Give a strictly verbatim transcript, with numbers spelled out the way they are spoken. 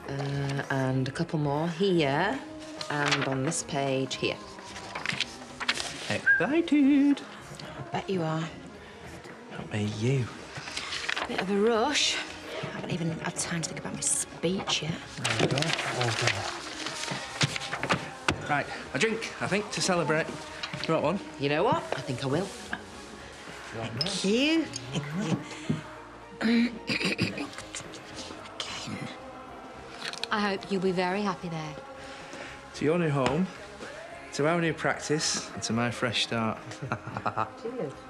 Uh, and a couple more here, and on this page here. Excited. I bet you are. Not me, you. Bit of a rush. I haven't even had time to think about my speech yet. There we go. All done. Right, a drink, I think, to celebrate. You want one? You know what? I think I will. Thank you. I hope you'll be very happy there. To your new home, to our new practice, and to my fresh start. Cheers.